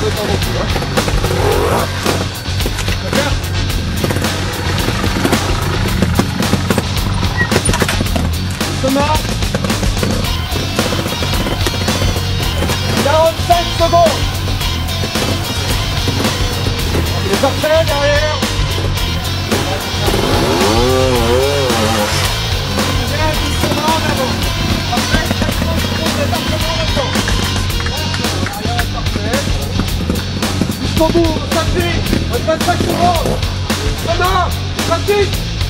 temps non plus. Hein. D'accord. Thomas. 45 secondes. Il est parfait derrière. Bien, doucement en avant. Parfait, 50 secondes de largement le temps. L'arrière est parfait. Jusqu'au bout, on s'appuie. 25 secondes. Thomas, pratique.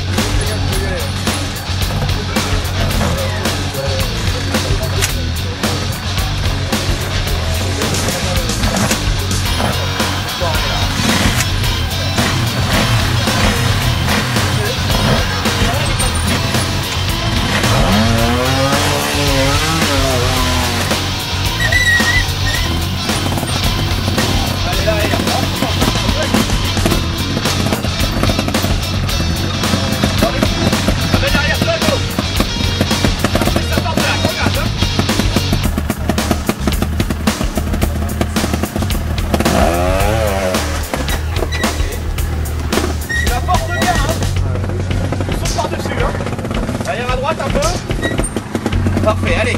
Parfait, allez.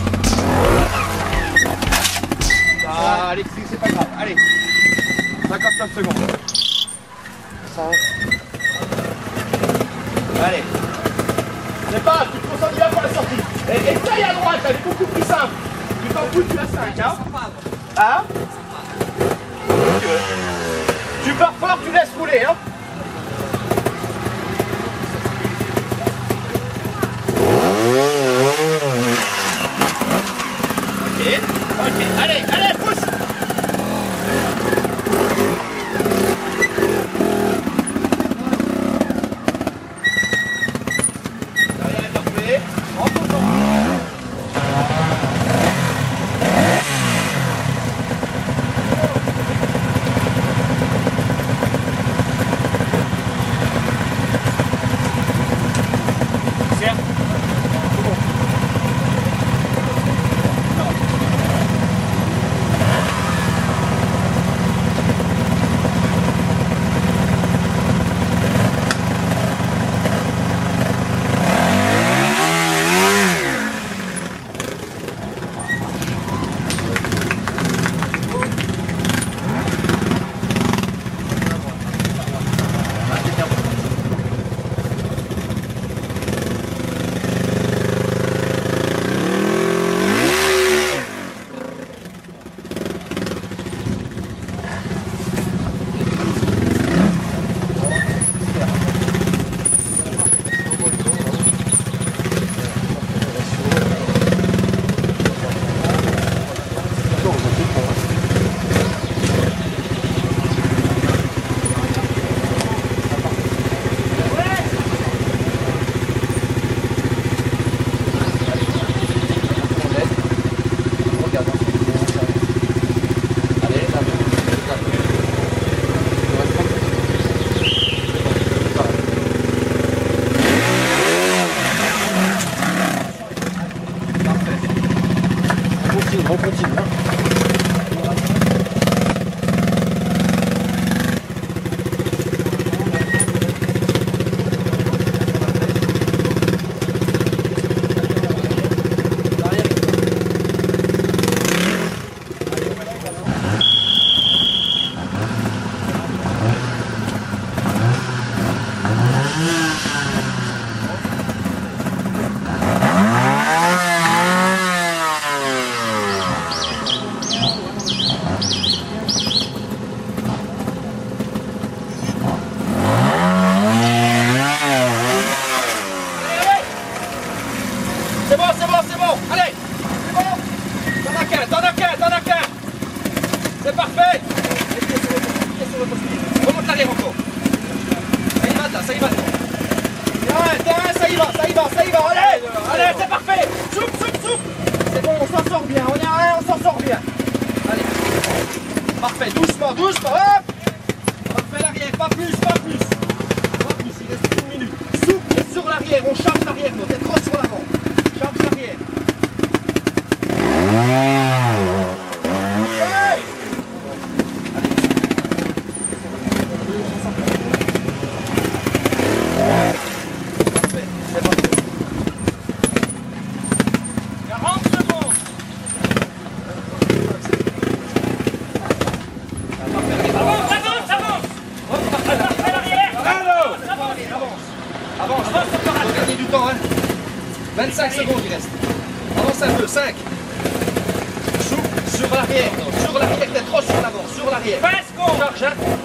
Ah, Alexis, c'est pas grave, allez. 59 secondes. 5. Allez. C'est pas, tu te concentres bien pour la sortie. Et essaye à droite, elle est beaucoup plus simple. Tu t'en fous, tu as 5, hein. Hein? Tu pars fort, tu laisses rouler, hein. Ok, allez, allez, pousse. L'arrière est parfait. En content. Serre. On continue. C'est parfait. Remonte l'arrière encore. Ça y va là, ça y va. Ça y va. Allez, c'est parfait. Souffle. C'est bon, on s'en sort bien. On est à rien, on s'en sort bien. Allez. Parfait, doucement, hop. Parfait l'arrière, pas plus. Il reste 1 minute. Souple sur l'arrière, on charge l'arrière, nous. T'es trop sur l'avant. Charge l'arrière. 25 secondes il reste. Avance un peu, 5. Souffle sur l'arrière, t'es trop sur l'avant, sur l'arrière. 20 secondes. Charge, hein.